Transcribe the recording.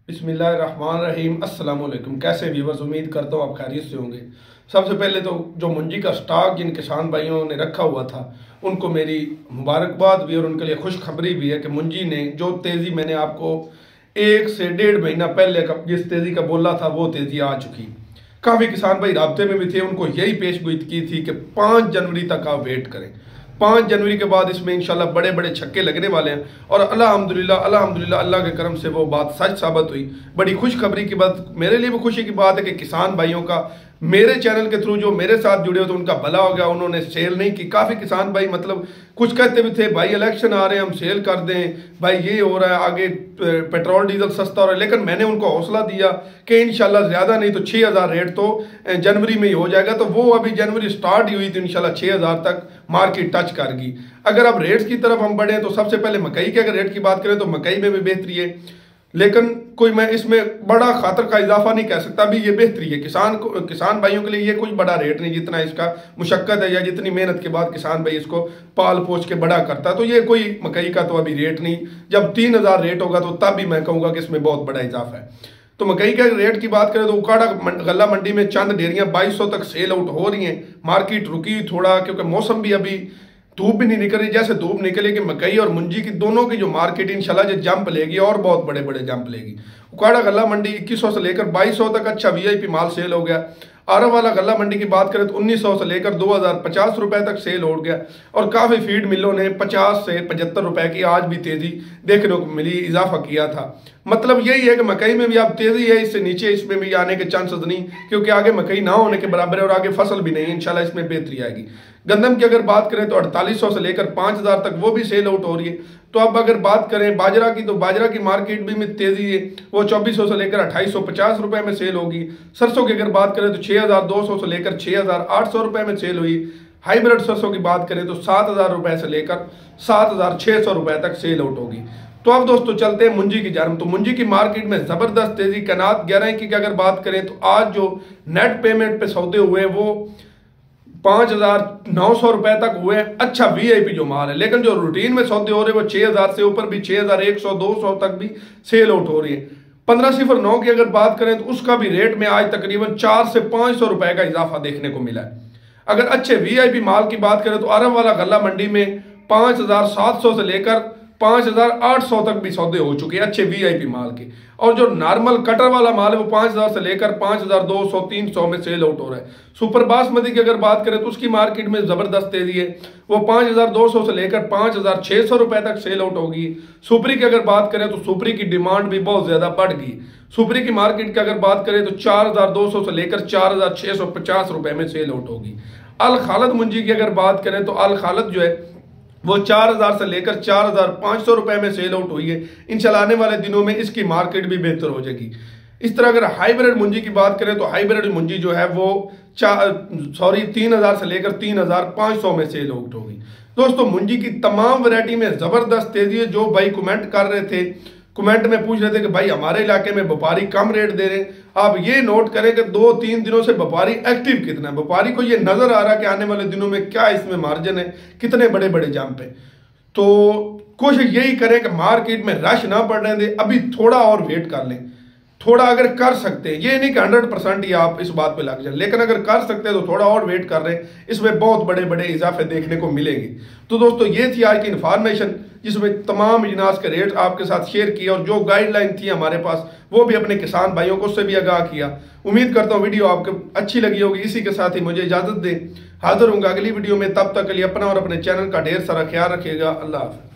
बिस्मिल्लाहिर्रहमानिर्रहीम। अस्सलाम वालेकुम। कैसे व्यूवर्स, उम्मीद करता हूँ आप खैरियत से होंगे। सबसे पहले तो जो मुंजी का स्टॉक जिन किसान भाइयों ने रखा हुआ था उनको मेरी मुबारकबाद भी और उनके लिए खुशखबरी भी है कि मुंजी ने जो तेज़ी मैंने आपको 1 से 1.5 महीना पहले जिस तेज़ी का बोला था वो तेज़ी आ चुकी। काफ़ी किसान भाई राब्ते में भी थे, उनको यही पेशगोई की थी कि 5 जनवरी तक आप वेट करें। 5 जनवरी के बाद इसमें इंशाल्लाह बड़े बड़े छक्के लगने वाले हैं और अल्हम्दुलिल्लाह अल्हम्दुलिल्लाह अल्लाह के करम से वो बात सच साबित हुई। बड़ी खुशखबरी की बात, मेरे लिए भी खुशी की बात है कि किसान भाइयों का मेरे चैनल के थ्रू जो मेरे साथ जुड़े हो तो उनका भला हो गया, उन्होंने सेल नहीं की। काफ़ी किसान भाई मतलब कुछ कहते भी थे भाई इलेक्शन आ रहे हैं हम सेल कर दें, भाई ये हो रहा है आगे पेट्रोल डीजल सस्ता हो रहा है, लेकिन मैंने उनको हौसला दिया कि इंशाल्लाह ज़्यादा नहीं तो 6,000 रेट तो जनवरी में ही हो जाएगा। तो वो अभी जनवरी स्टार्ट ही हुई तो इंशाल्लाह 6,000 तक मार्केट टच करेगी। अगर अब रेट्स की तरफ हम बढ़ें तो सबसे पहले मकई के अगर रेट की बात करें तो मकई में भी बेहतरी है, लेकिन कोई मैं इसमें बड़ा खातर का इजाफा नहीं कह सकता। अभी ये बेहतरी है किसान भाइयों के लिए, ये कोई बड़ा रेट नहीं जितना इसका मुशक्कत है या जितनी मेहनत के बाद किसान भाई इसको पाल पोछ के बड़ा करता है। तो ये कोई मकई का तो अभी रेट नहीं, जब 3,000 रेट होगा तो तब भी मैं कहूँगा कि इसमें बहुत बड़ा इजाफा है। तो मकई के रेट की बात करें तो उकाड़ा गल्ला मंडी में चंद डेयरियां 2200 तक सेल आउट हो रही हैं। मार्केट रुकी थोड़ा क्योंकि मौसम भी अभी धूप भी नहीं निकल रही, जैसे धूप निकलेगी मकई और मुंजी की दोनों की जो मार्केट इंशाल्लाह जो जंप लेगी और बहुत बड़े बड़े जंप लेगी। उकाड़ा गल्ला मंडी 2100 से लेकर 2200 तक अच्छा वीआईपी माल सेल हो गया। आरव वाला गल्ला मंडी की बात करें तो 1900 से लेकर 2050 रुपए तक सेल हो गया और काफ़ी फीड मिलों ने 50 से 75 रुपए की आज भी तेज़ी देखने को मिली, इजाफा किया था। मतलब यही है कि मकई में भी अब तेज़ी है, इससे नीचे इसमें भी आने के चांसेस नहीं, क्योंकि आगे मकई ना होने के बराबर है और आगे फसल भी नहीं है। इंशाल्लाह इसमें बेहतरी आएगी। गंदम की अगर बात करें तो 4800 से लेकर 5,000 तक वो भी सेल आउट हो रही है। तो अब अगर बात करें बाजरा की तो बाजरा की मार्केट भी में तेज़ी है, वो 2400 से लेकर 2850 रुपए में सेल होगी। सरसों की अगर बात करें तो 6,200 से लेकर 6,800 रुपए में सेल हुई। हाइब्रिड सरसों की बात करें तो 7,000 रुपए से लेकर 7,600 रुपए तक सेल आउट होगी। तो अब दोस्तों चलते हैं मुंजी की जानब। तो मुंजी की मार्केट में जबरदस्त तेजी। कनात 11 की अगर बात करें तो आज जो नेट पेमेंट पे सौदे हुए वो 5,900 रुपए तक हुए। अच्छा वीआईपी जो माल है, लेकिन जो रूटीन में सौदे हो रहे हैं वो 6,000 से ऊपर भी 6,100 200 तक भी सेल आउट हो रही है। 1509 की अगर बात करें तो उसका भी रेट में आज तकरीबन 400 से 500 रुपए का इजाफा देखने को मिला है। अगर अच्छे वीआईपी माल की बात करें तो अरब वाला गल्ला मंडी में 5,700 से लेकर 5,800 तक भी सौदे हो चुके हैं अच्छे वीआईपी माल के। और जो नॉर्मल कटर वाला माल है वो 5,000 से लेकर 5,200 300 में सेल आउट हो रहा है। सुपर बासमती की अगर बात करें तो उसकी मार्केट में जबरदस्त तेजी है, वो 5,200 से लेकर 5,600 रुपए तक सेल आउट होगी। सुपरी की अगर बात करें तो सुपरी की डिमांड भी बहुत ज्यादा बढ़ गई। सुपरी की मार्केट की अगर बात करें तो 4,200 से लेकर 4,650 रुपए में सेल आउट होगी। अल खालद मुंजी की अगर बात करें तो अल खालद जो है वो 4,000 से लेकर 4,500 रुपए में सेल आउट हुई है। इंशाल्लाह आने वाले दिनों में इसकी मार्केट भी बेहतर हो जाएगी। इस तरह अगर हाइब्रिड मुंजी की बात करें तो हाइब्रिड मुंजी जो है वो 3,000 से लेकर 3,500 में सेल आउट होगी। दोस्तों मुंजी की तमाम वैरायटी में जबरदस्त तेजी है। जो भाई कमेंट कर रहे थे, कमेंट में पूछ रहे थे कि भाई हमारे इलाके में व्यापारी कम रेट दे रहे हैं, आप ये नोट करें कि 2-3 दिनों से व्यापारी एक्टिव कितना है। व्यापारी को ये नजर आ रहा है कि आने वाले दिनों में क्या इसमें मार्जिन है, कितने बड़े बड़े जंप है। तो कोशिश यही करें कि मार्केट में रश ना पड़ने दें, अभी थोड़ा और वेट कर लें। थोड़ा अगर कर सकते हैं, ये नहीं कि 100% ही आप इस बात पे लग जाए, लेकिन अगर कर सकते हैं तो थोड़ा और वेट कर रहे हैं, इसमें बहुत बड़े बड़े इजाफे देखने को मिलेंगे। तो दोस्तों ये थी आज की इन्फॉर्मेशन जिसमें तमाम इजनास के रेट आपके साथ शेयर किया और जो गाइडलाइन थी हमारे पास वो भी अपने किसान भाइयों को उससे भी आगाह किया। उम्मीद करता हूँ वीडियो आपको अच्छी लगी होगी। इसी के साथ ही मुझे इजाजत दें, हाजिर होंगे अगली वीडियो में। तब तक के लिए अपना और अपने चैनल का ढेर सारा ख्याल रखिएगा। अल्लाह हाफ़िज़।